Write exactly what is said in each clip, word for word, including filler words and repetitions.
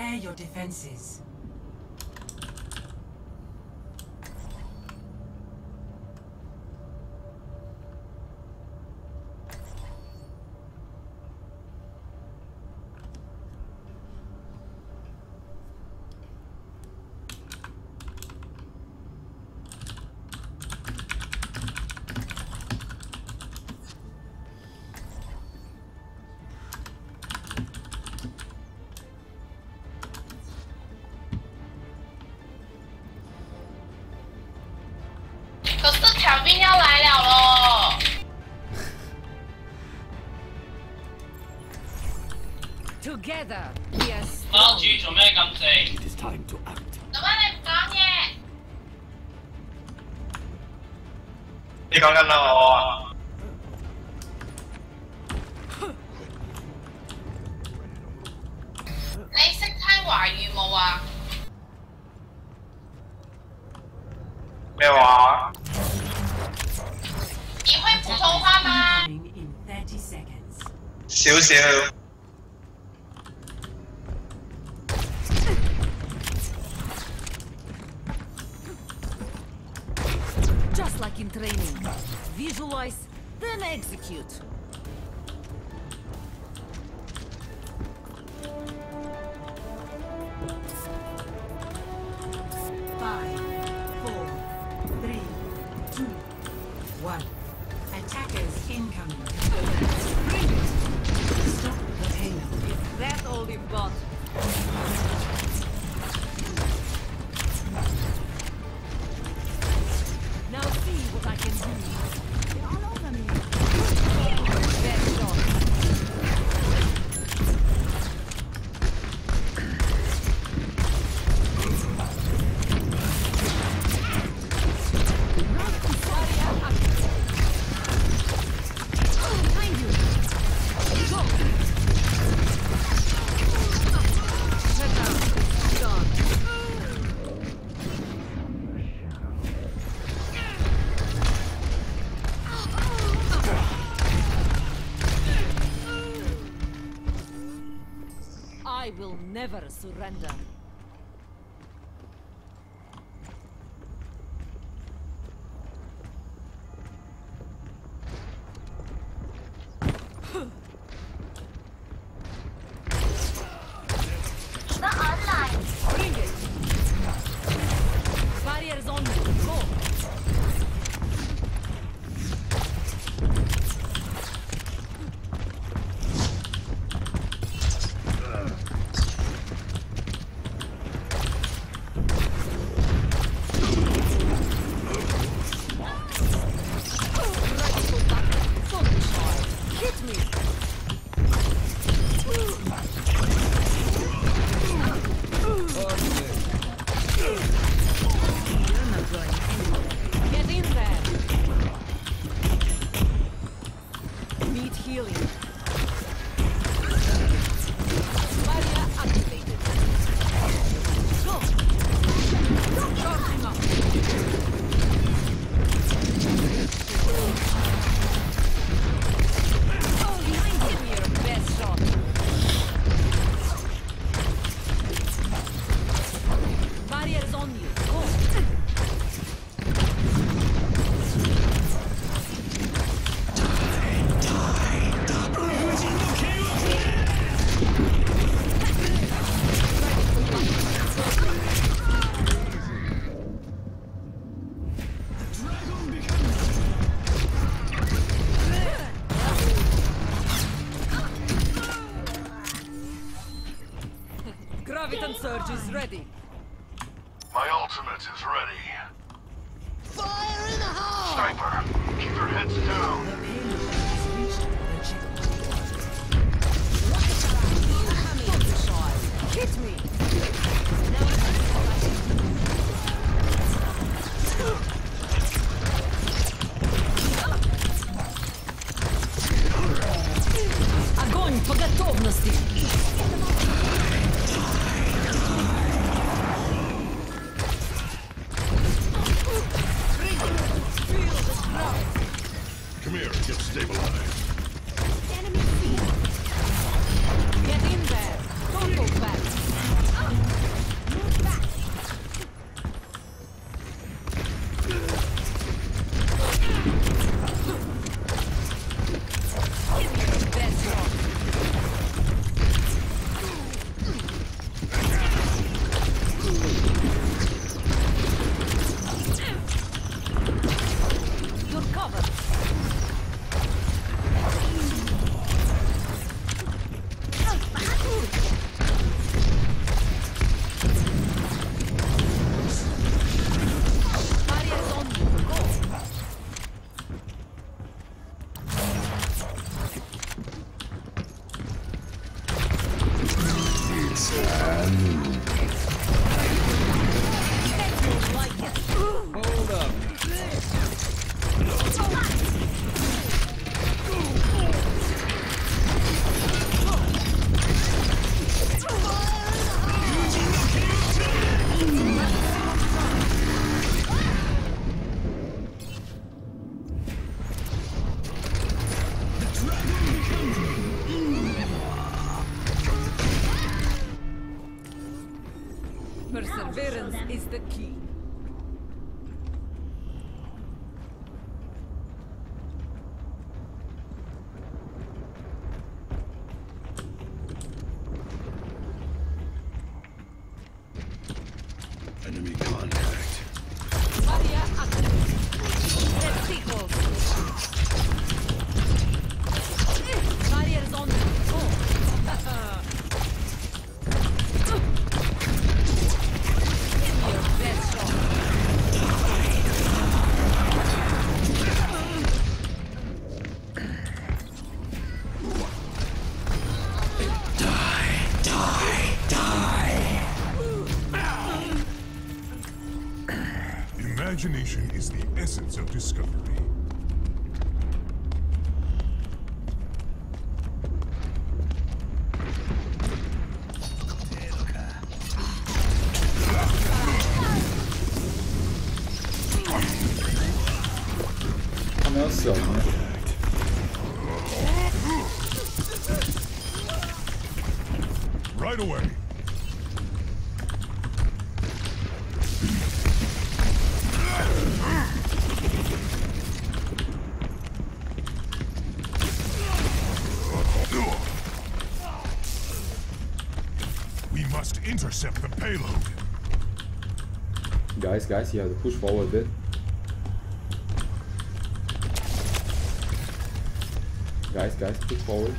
Prepare your defenses. Together, we are strong. 包住做咩咁靜？ It is time to act. 做乜你唔講嘢？ 你講緊啦我啊！ 你識聽華語冇啊？ 咩話？ 你會普通話嗎？ In thirty seconds. 少少。 Just like in training. Visualize, then execute. Five, four, three, two, one. Attackers incoming. Bring it. Stop the payload. Is that all we've got? Now see what I can do. They're all over me. Best shot. Behind you. Go. Shut down. Gone. I will never surrender. The online. Bring it. Barriers on you. Go. Hit me! You're not going anywhere. Get in there! Need healing. Barrier activated. Go! Charging up! Oh, behind him, your best shot. Barriers on you. Go. Graviton Surge is ready. My ultimate is ready. Fire in the hole! Sniper, keep your heads down. The payload has reached the checkpoint. Hit me! Огонь по готовности! Come here, get stabilized. Get in there! Don't go back! Perseverance is the key. Enemy contact. Barrier activated. Let's see close. Barrier is on the floor. Give me your best shot. Imagination is the essence of discovery. Right away. We must intercept the payload. Guys, guys, you have to push forward a bit. Guys, guys, push forward.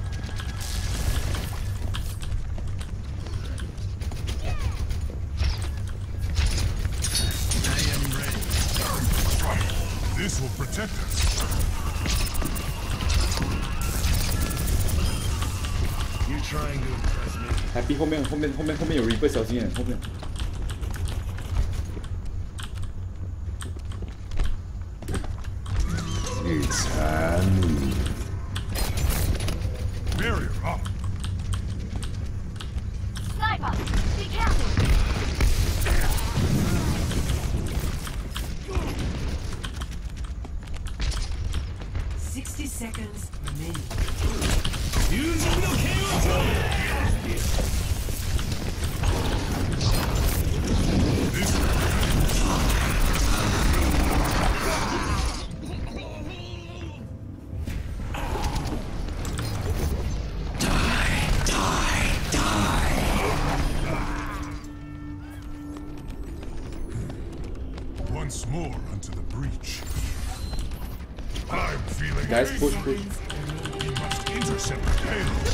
This will protect us. You trying to impress me? Happy 后面后面后面后面有 Reaper 小心点，后面。 It's time. Barrier up. Sniper, be careful. Sixty seconds remaining. Once more onto the breach. I'm feeling. Guys, push, push. We must intercept the payload.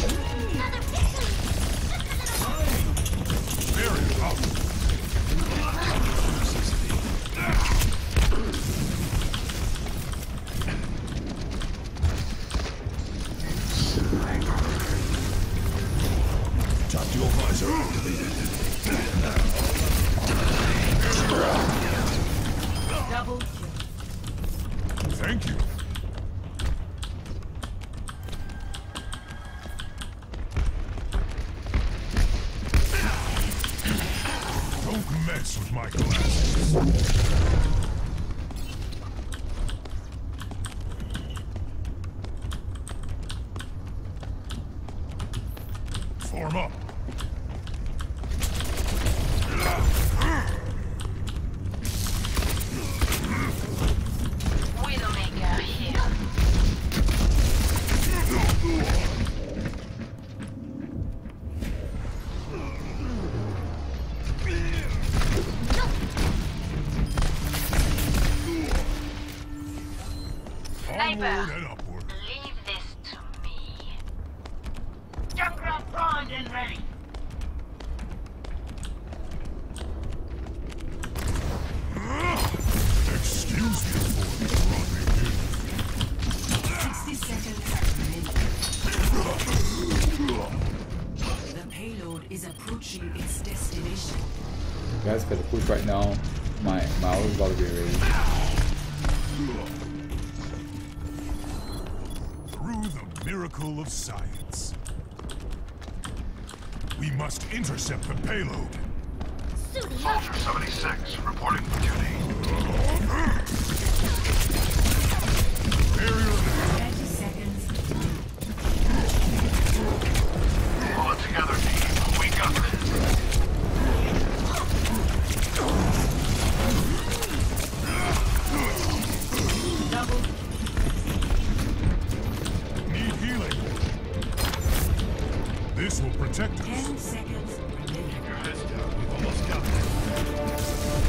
Barrier up. Top dual visor activated. Double kill. Thank you. Don't mess with my glasses. Form up. Widowmaker here. Onward and upward. Leave this to me. Junkrat primed and ready. Excuse me for interrupting you. Sixty seconds remaining. The payload is approaching its destination. Guys, gotta push right now. My my ult is about to be ready. Through the miracle of science, we must intercept the payload. Vulture seventy-six reporting for duty. Barrier. Thirty seconds. Pull it together, team. We got this. This will protect us. Ten seconds remaining. Your heads down. We've almost got it.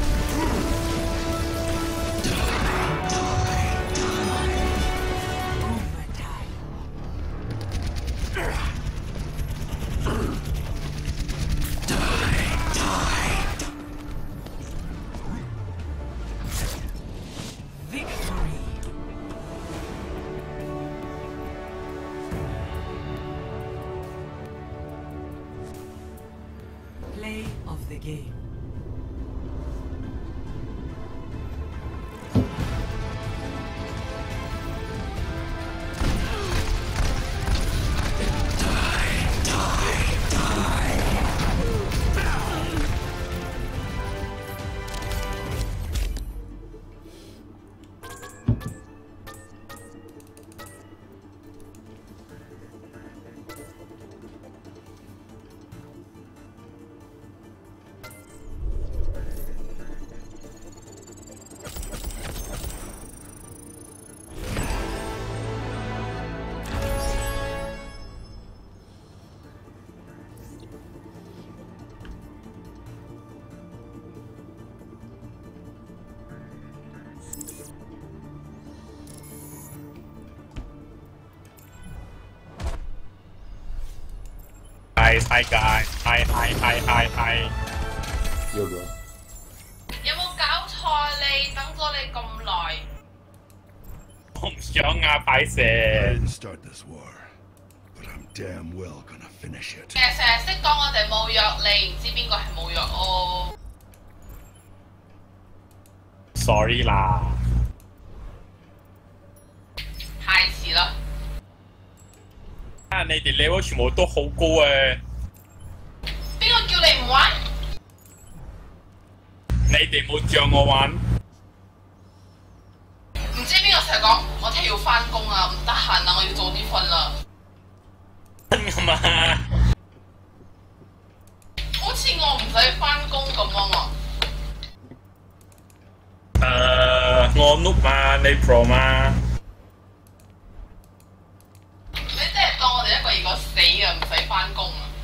Play of the game. Guys, hi guys, hi hi hi hi hi。 Yo bro， 有冇搞錯啊你？等咗你咁耐。 我唔想啊，擺 I 蛇。 didn't start this war, but I'm damn well gonna finish it. 其實成日識講我哋冇約你，唔知邊個係冇約我。 Sorry 啦。 太遲啦。 啊，你哋 level 全部都好高誒。 邊個叫你唔玩？ 你哋冇將我玩。 唔知邊個成日講我聽日要翻工啊，唔得閒啊，我要早啲瞓啦。 真㗎嘛？ 好似我唔使翻工咁啊嘛。 誒，我 noob 嘛，你 pro 嘛？ 你真係當我哋一個二個死啊，唔使翻工啊！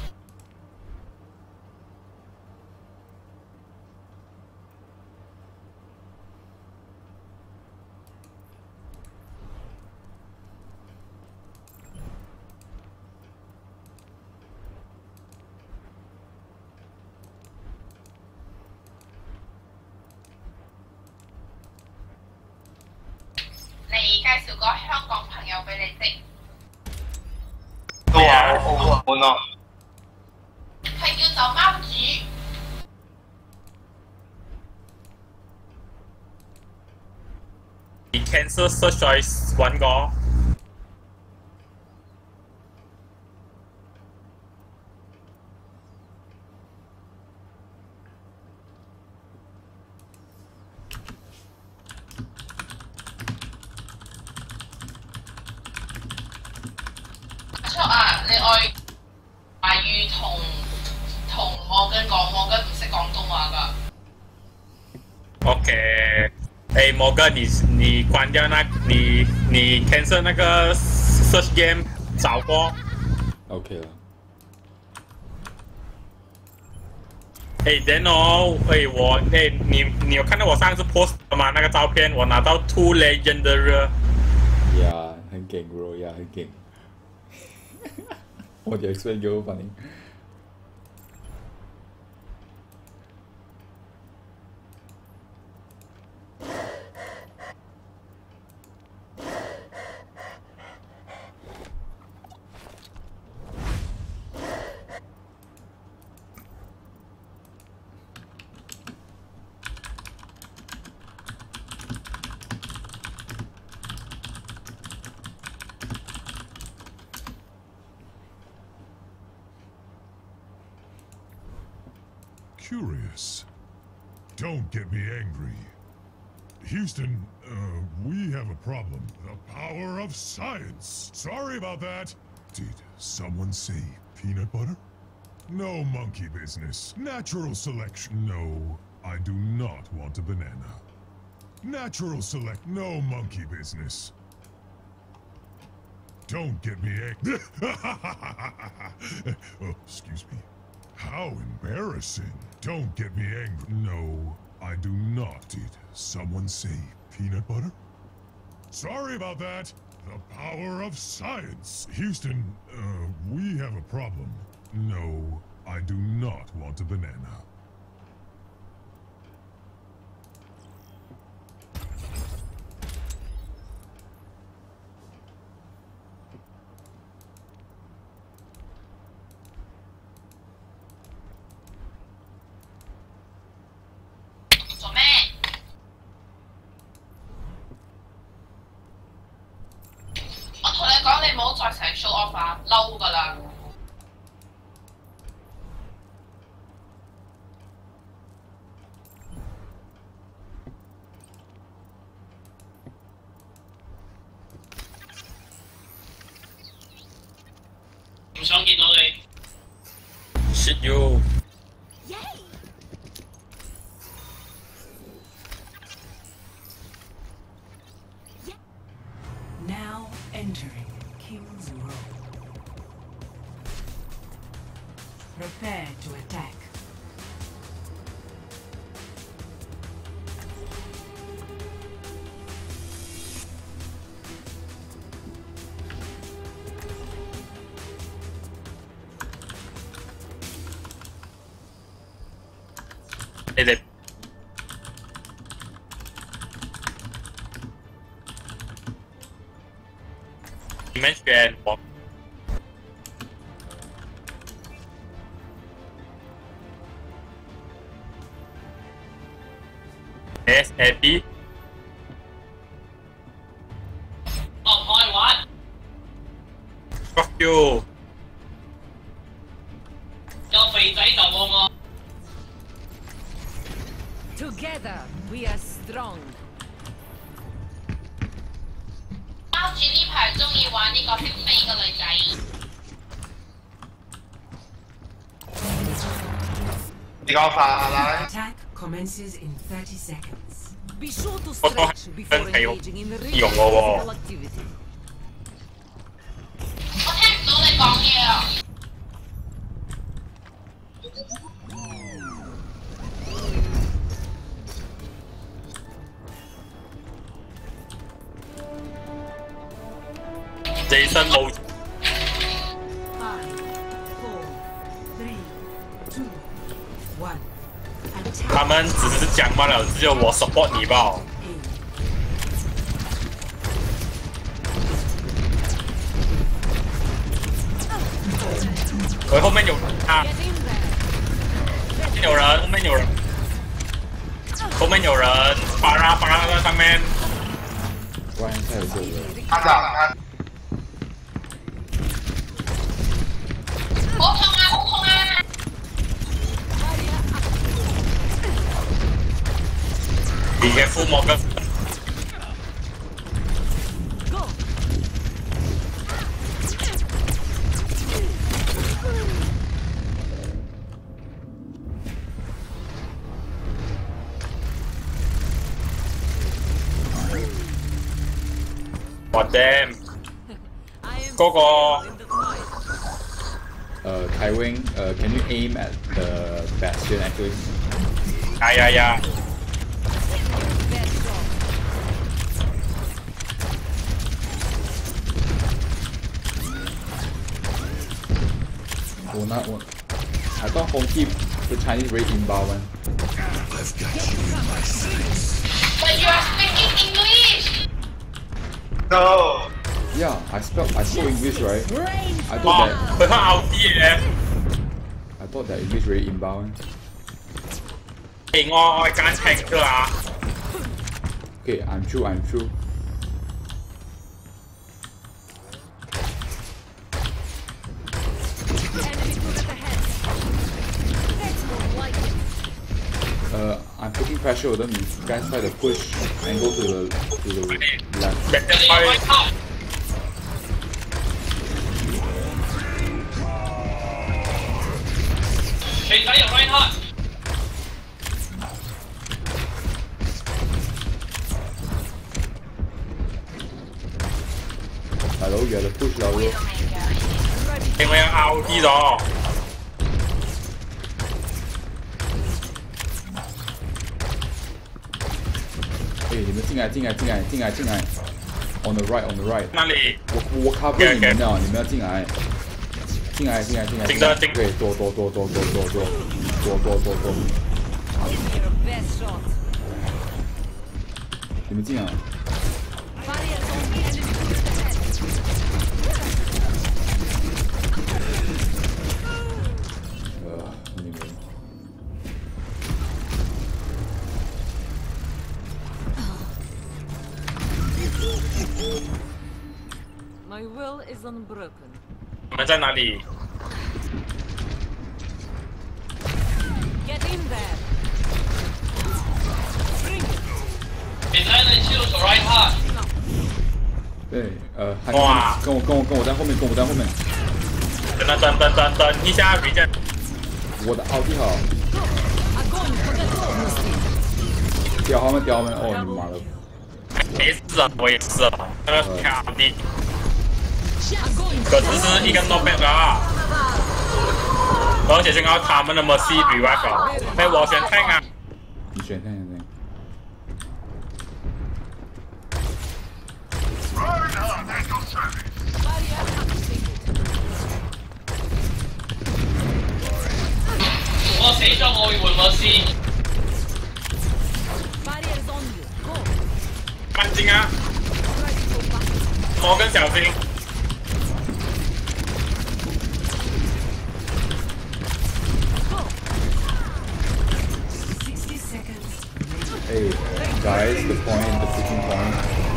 你介紹個香港朋友俾你識。 都話我澳門咯。 係叫做貓主。 你 cancel search 再揾個。 阿叔啊，你愛華語同同摩根講，摩根唔識廣東話㗎。 OK， 哎，摩哥，你你關掉那，你你 cancel 那個 search game 找過。 OK 了。 哎 ，then 哦，哎我哎你你有看到我上次 post 的嗎？那個照片我拿到 two legendary。 呀，很勁 bro，呀，很勁。我就 explain 給我反應。 Curious. Don't get me angry. Houston, uh, we have a problem. The power of science. Sorry about that. Did someone say peanut butter? No monkey business. Natural selection. No, I do not want a banana. Natural select. No monkey business. Don't get me angry. Oh, excuse me. How embarrassing. Don't get me angry. No, I do not. Did someone say peanut butter? Sorry about that. The power of science. Houston, uh, we have a problem. No, I do not want a banana. show off 啊，嬲㗎啦！唔想見到你。 Shit you！ Now entering King's Row. Prepare to attack. Is it? Mention what? S A P. Oh, my what? Fuck you. 有肥仔就冇我。 Together we are strong. 包住呢排中意玩呢個識飛嘅女仔。 你講法啦。 Attack commences in thirty seconds. Be sure to stretch before engaging in real Dùng vô vô. physical activity. 我聽唔到你講嘢啊！ Jason 冇。 Five, four, three, two, one. Attack. 他们只是讲罢了，只有我 support 你吧。 喂，后面有人啊！ Get in there. 后面有人，后面有人，后面有人，巴拉巴拉在上面。 Ryan 才有救人。 班長，他好痛啊！好痛啊！ Be careful, Morgan. Go. God damn. I am Go, go. in the fight. Uh, Tywing, uh, can you aim at the bastion actually? Yeah, yeah, yeah. Best job. Oh, not one. I thought Hong keep the Chinese raid inbound one. But you are speaking English. no， Yeah, I spoke I spoke English, right? I 哇 thought that 佢黑牛啲嘢。 I thought that English raid inbound. 誒，我我係揀踢㗎啦。 Okay, I'm true, I'm true. Enemy turret ahead. That's more like it. Uh, I'm putting pressure on them. You guys try to push and go to the to the left. 日日你開去。 頭。肥仔又 right hand。 Hello, you have to push now. 低咗。 哎，你们进来，进来，进来，进来，进来 ！On the right, on the right。 那里？ 我我 cover 你们的，你们要进来。进来，进来，进来。 进的进。 对，躲躲躲躲躲躲躲躲躲躲躲。 Your best shot. 你们进来。 Barriers on the enemy ahead. Uh, anyway. My will is unbroken. 你们在哪里 Get in there. 你在那就走 right part。 对，呃，还哇跟我跟我跟我在后面，跟我在后面。 等等等等等等一下 ，regen。 我的奥迪好。 Огонь по готовности. 屌他们，屌他们！哦，你妈的！ 没事啊，我也是啊，那个卡的， Огонь. 可是是一个 no back 啊，而且现在他们的 mercy revive 了，哎，我选 tank 啊， 你选看选看。 我死咗，我會換我先。 Barriers on you. Go. 安靜啊，摩根小心。 sixty seconds. Hey, guys, the point, the freaking point.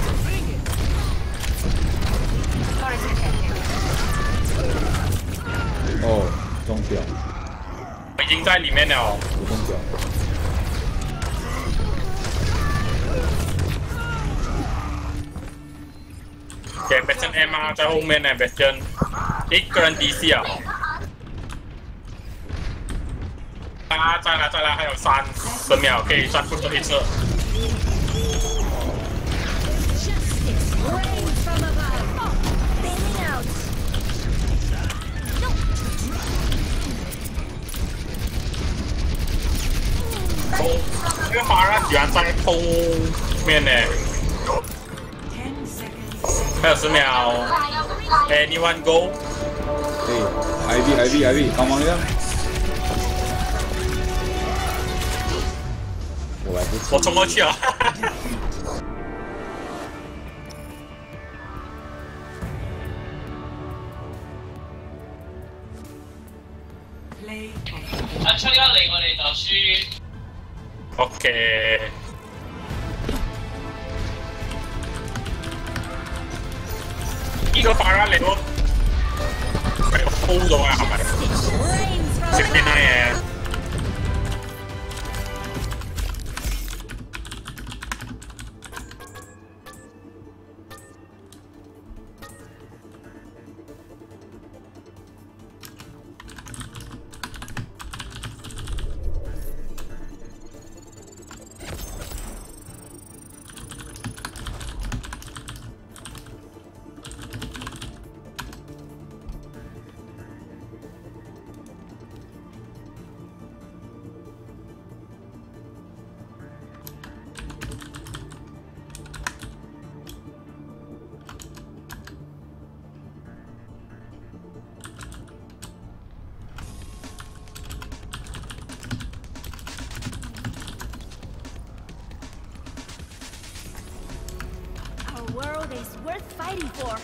Oh, 中标， 已经在里面了。 我中标。 给 Bastion M 啊，在后面呢 Bastion， 一个人 D C 啊。啊，再来再来，还有三十秒可以算出这一次。 Rain from above. Oh, bailing out. 这个法拉居然在后面呢。 ten seconds. 还有十秒 ，Anyone go？ 哎 ，I V I V I V，帮忙一下。我来不及。 我冲过去了。 Play. 阿出一嚟我哋就輸。 OK。呢個法拉利喎，係 hold 到啊，係咪 Rain from ？sixty nine 嘅。 Our world is worth fighting for.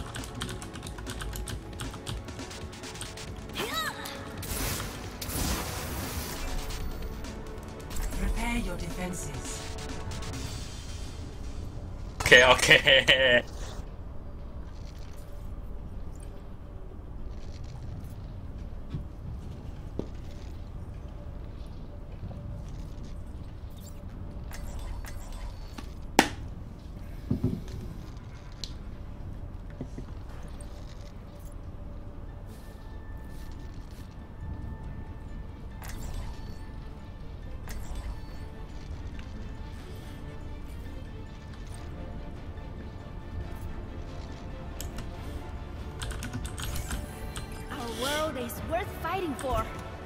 Prepare your defenses. OK OK。 worth fighting for.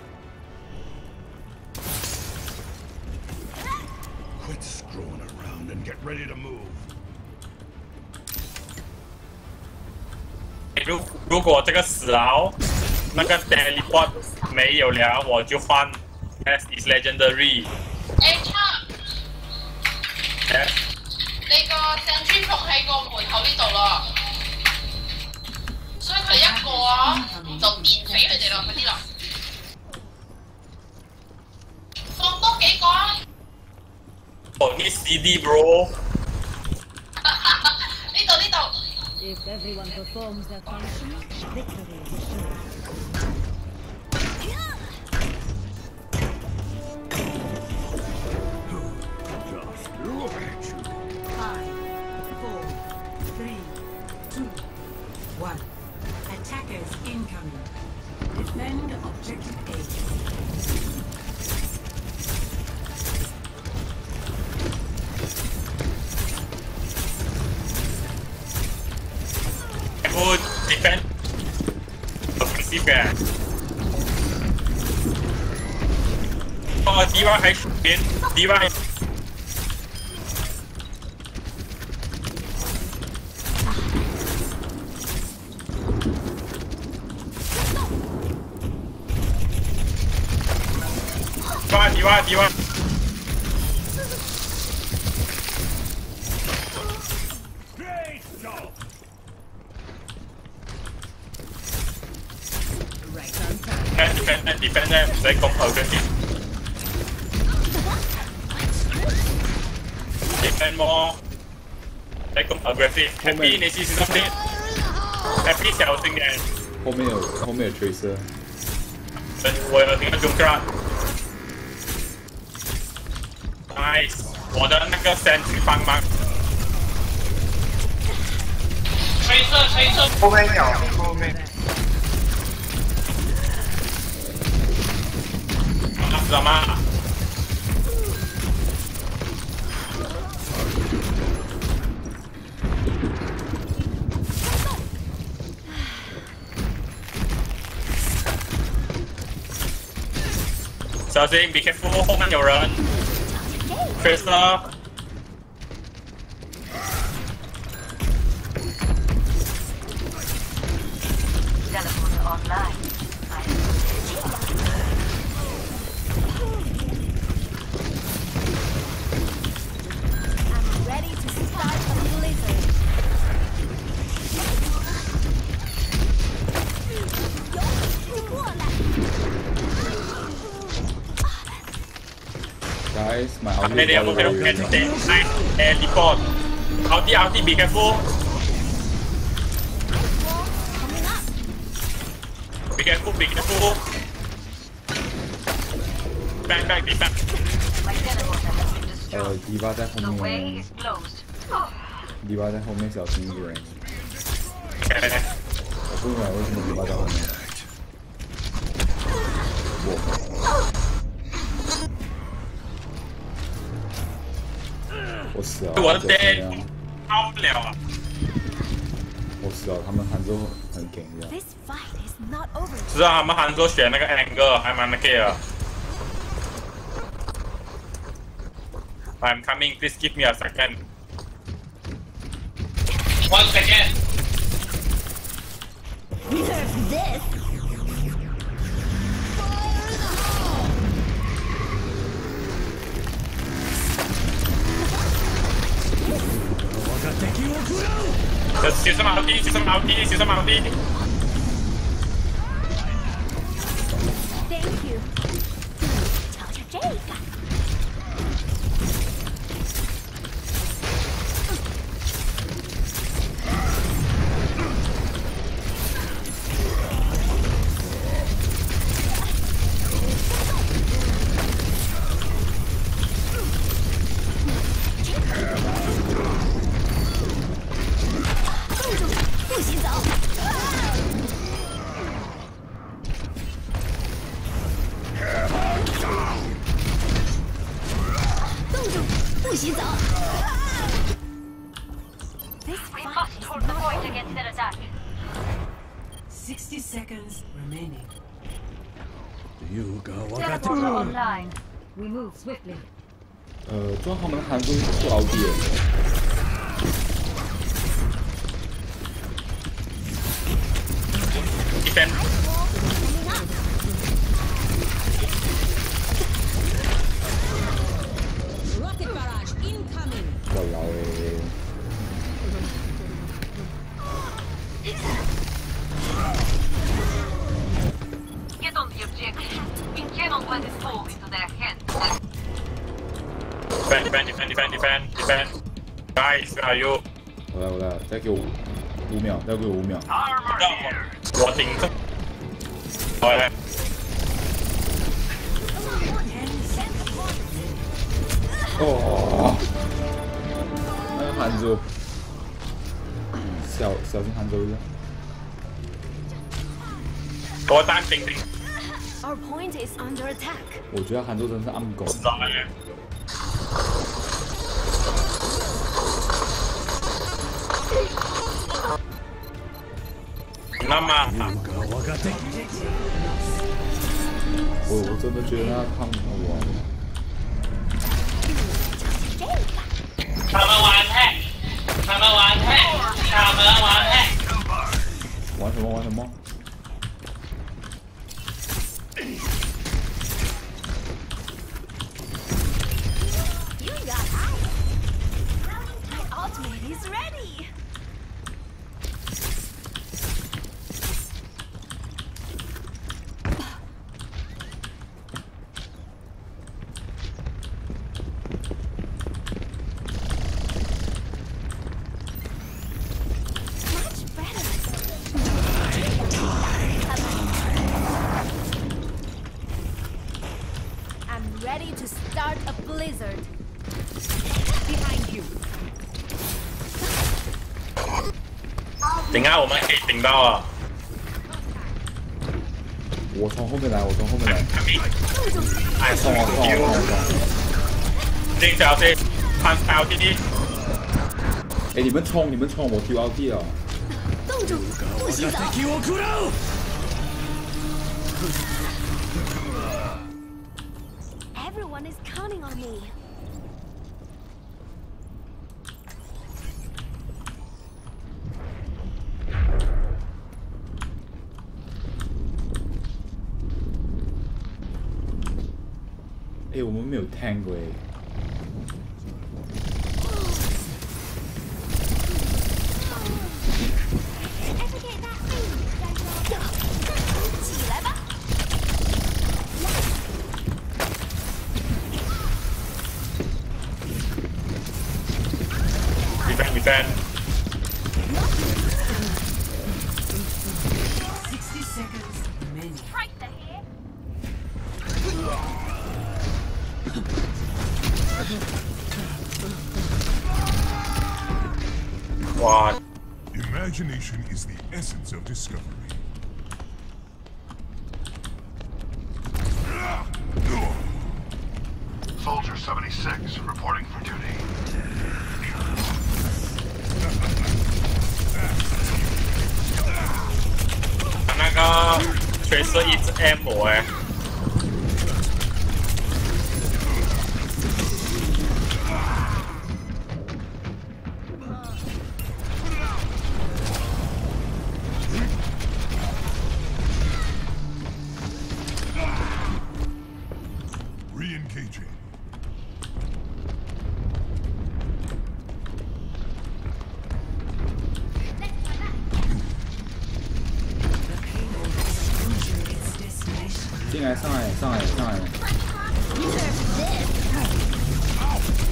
Quit screwing around and get ready to move. 如如果这个死牢那个 teleport 没有了，我就换 S is legendary。 誒差， Yes。 你個正珠伏喺個門口呢度咯，所以佢一個啊就電死佢哋咯，快啲啦！放多幾個啊！ 我need C D bro。 呢度呢度。 If everyone performs their function, victory is assured. Just look at you. Five, four, three, two, one. Attackers incoming. Defend objective A. Good defense. Offensive guy. 哦 ，D.Va 喺邊 ，D.Va 喺。D.Va D.Va D.Va。defend defend 咧，唔使咁後嘅先。defend more，唔使咁 aggressive。Happy 你試試多啲 ，Happy 小心點。 后面有后面有 tracer。 我有聽到 jump Nice， 我的那個 sentry 幫忙。 吹射吹射。 后面有，后面。 知道吗？小心 ，be careful， 后面有人。Tracer。 Teleporter online. Guys, my audio Hey, they are is okay, very okay. Nice. And report. Ulti, ulti, be careful. Be careful, be careful. Back, back, be back. 呃 ，D.Va 在后面 ，D.Va 在后面，小心一人。我不明白为什么 D.Va 在后面。我。 我死了！ 我的爹，跑不了啊！ 我死了，他们韩州很给力。 知道他们韩州选那个 angle 还蛮那个。I'm coming. Please give me a second. One second. Reserve this. Just use some ulti, use some ulti, use some ulti. Thank you. 瞧瞧这个。不许走！冻住！不许走！ We must hold the point against their attack. Sixty seconds remaining. Teleporter online. We move swiftly. 呃，专他们的韩中不熬底。 defend Rocket barrage incoming. 哇老诶！ Get on the objective. We cannot let it fall into their hands. defend defend defend defend defend defend guys where are you 我来我来，再给我五秒，再给我五秒。 Armor here. 我顶着我来哦，那个韩州，小小心韩州一下。 我單頂頂 Our point is under attack. 我觉得韩州真是暗狗。 來那麼我我真的觉得那他们我他們玩踢，他們玩踢，他們玩踢。 玩什么玩什么？ You got high. My ultimate is ready. Much better. I'm ready to start a blizzard. Behind you. 點解我們可以頂到啊？ 我从后面来，我从后面来。 哎， 送我送我送我送我！ 正小先看 style 啲啲， 哎，你们冲，你们冲，我 Q L D 了。 冻住，不洗澡。Everyone is counting on me. 哎，我们没有 tank 过哎。 起来吧。 defend defend sixty seconds remaining. Wow. Imagination is the essence of discovery. Soldier seventy-six reporting for duty. 那個隨時一直 M 我誒。 Re-engaging. The payload is approaching its destination. 进来，上来，上来，上来！ You deserve this.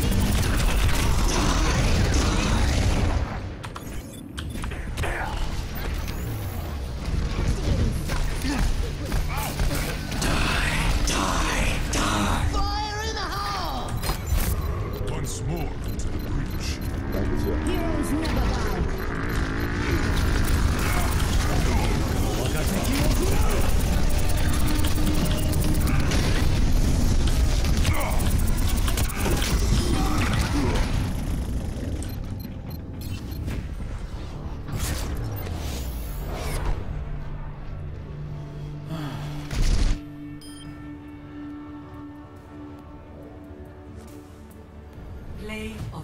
Once more into the breach. 来不及了。 Heroes never bow.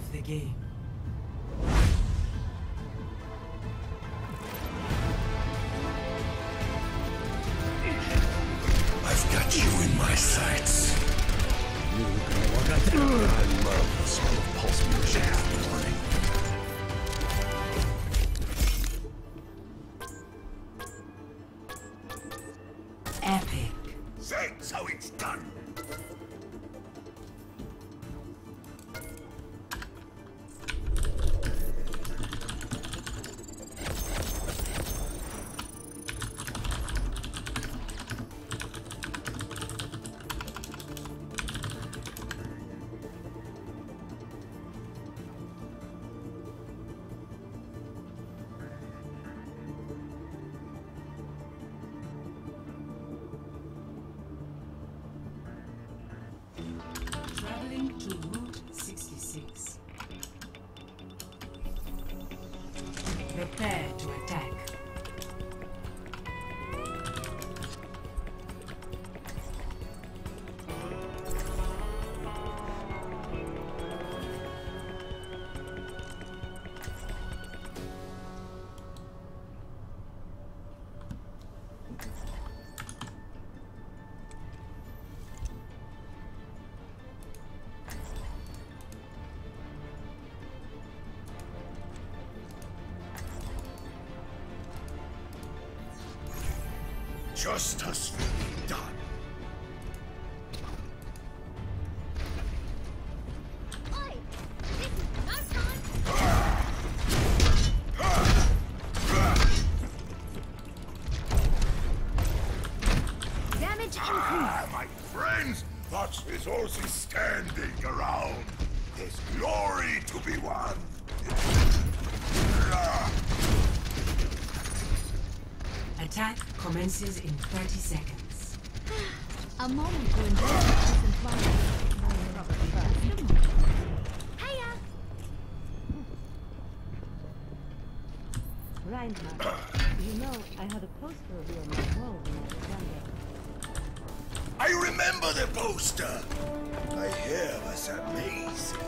of the game. I've got you in my sights. I love the smell of pulse music in the morning. Epic. That's how it's done. Traveling to Route sixty-six. Prepare to attack. Justice will be done. Damage increase. Ah, my friends, that is also standing around. There's glory to be won. Attack commences in thirty seconds. A moment to enjoy the pleasant vibe. Probably first. Hiya! Reinhardt, you know I had a poster of you on my wall when I was younger. I remember the poster. I hear it was amazing.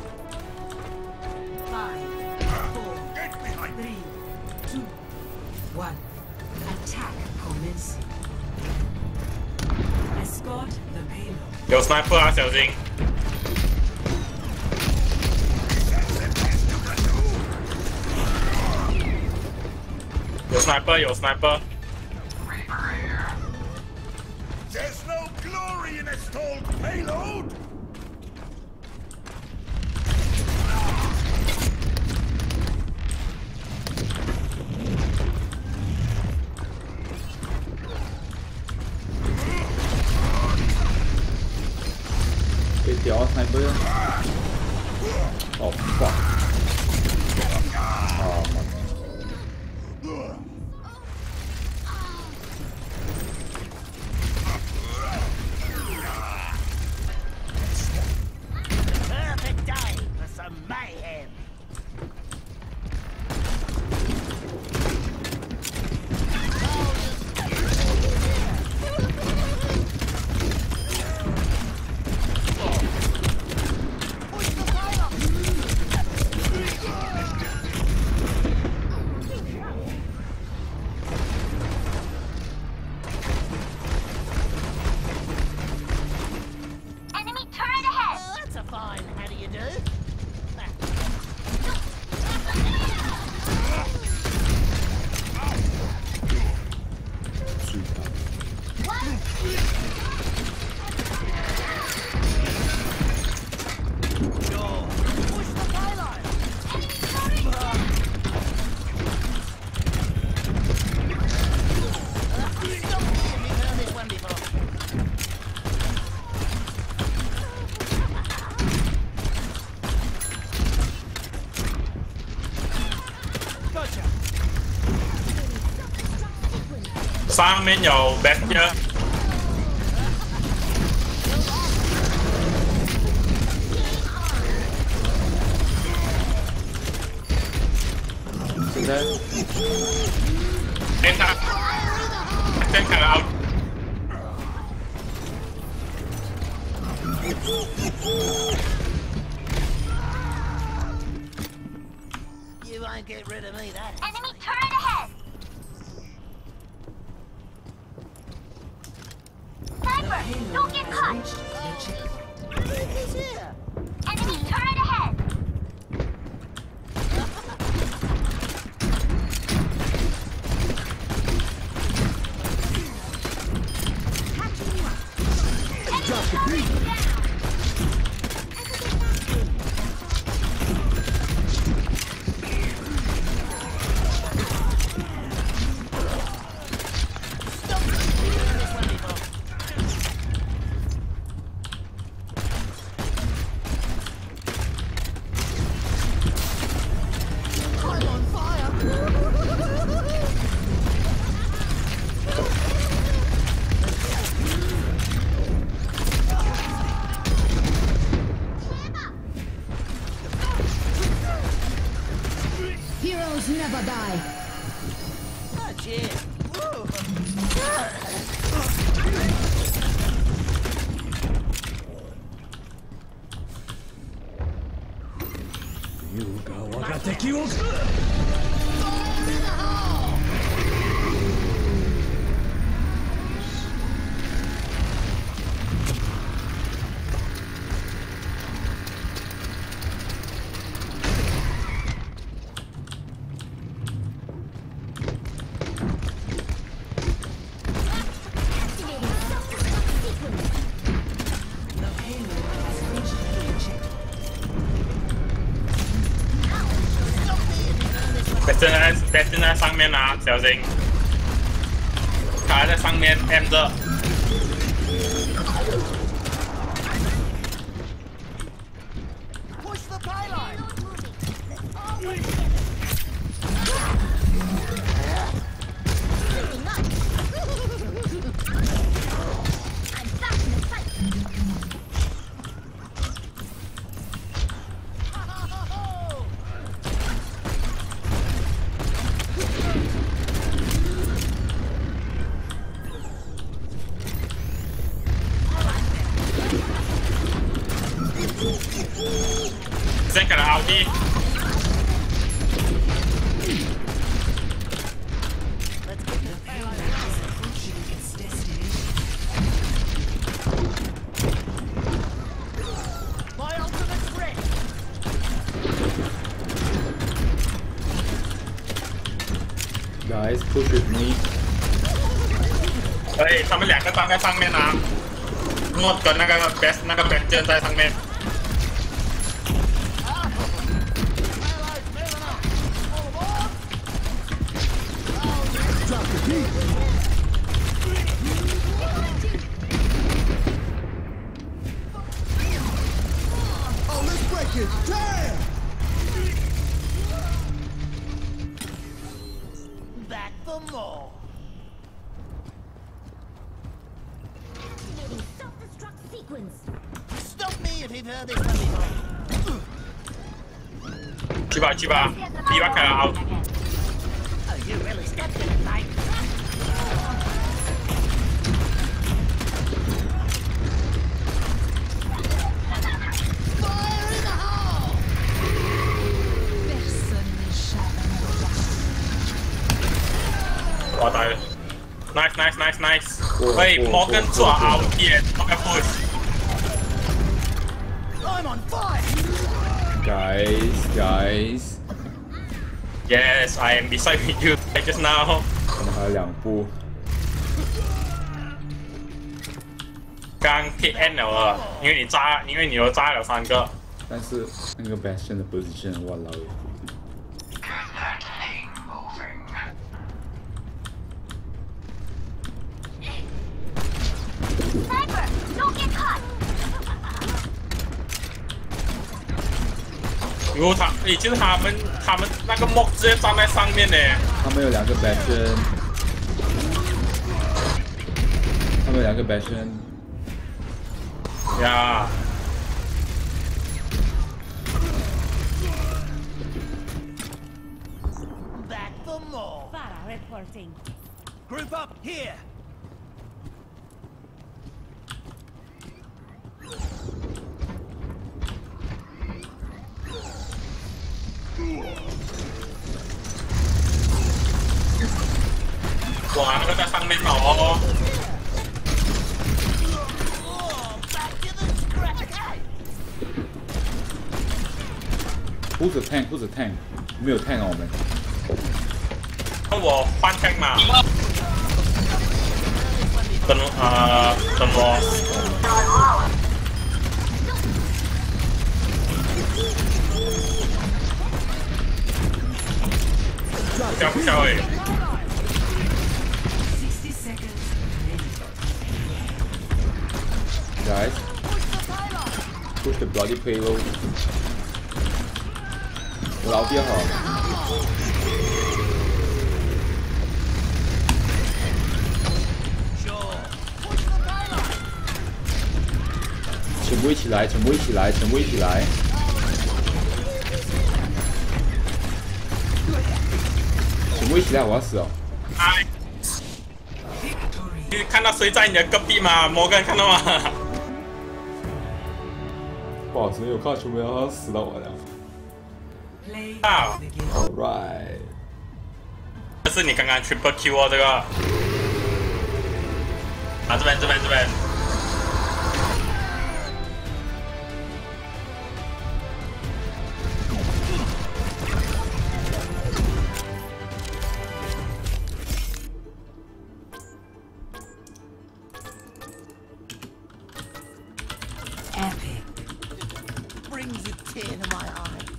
Five, four, Get behind me. three, two, one. Attack commencing. Escort the payload. 有 sniper 啊，小心！有 sniper， 有 sniper。 There's no glory in a stalled payload. Wait, they all sniper? Oh fuck. Oh man. Perfect day for some mayhem. Enemy turret ahead! Oh, that's a fine how do you do? Push the payload! You've heard this one before. Gotcha. 上面有 Bastion。 现在เล่นทางเล่นทางเอา I get rid of me, that. Enemy turret ahead. Sniper, don't get caught. He's here. Enemy turret ahead. Drop the beat. Heroes never die. Oh, cheers. Woo. 優が我が敵を食う。 别真在别真在上面啊，小心！他还在上面 M 着。 Push the pylon. I'm back in the fight. 先给他凹地。 My ultimate's ready. Guys, push with me. 哎，他们两个站在上面啊，诺跟那个 best 那个 best 就在上面。 Drop the beat. Oh, let's break it. Damn! Back for more. Activating self-destruct sequence. Stop me if you've heard this one before. 去吧去吧，你把给他凹。 Oh, you really stepped in it, mate. Fire in the hole! Personne n'échappe à mon regard. 我打了 ，nice nice nice nice。喂，摩根做凹点，摩根 push。 I'm on fire! Guys, guys. Yes, I am beside you just now. 我们还有两步。 刚 P N 了啊，因为你扎，因为你又扎了三个。 但是那个 Bastion 的 position，我老爷。 Sniper, don't get caught. 如果他，诶，就是他们，他们那个 mock 直接站在上面呢。 他们有两个 Bastion， 他们有两个 Bastion。 呀。 Back for more. Farah reporting. Group up here. Who's the tank? Who's the tank? 没有 tank 啊，我们。 我换 tank 嘛。等呃等我。消不消诶 ？Guys, push the bloody payload. 我老爹好。全部一起来，全部一起来，全部一起来。全部一起来，我要死哦！ 哎，你看到谁在你的隔壁吗？摩根看到吗？ 不好意思，我看到全部人要死到我了。 啊 ，Alright， 这是你刚刚 triple Q 哦，这个。啊，这边这边这边。 Brings a tear to my eye.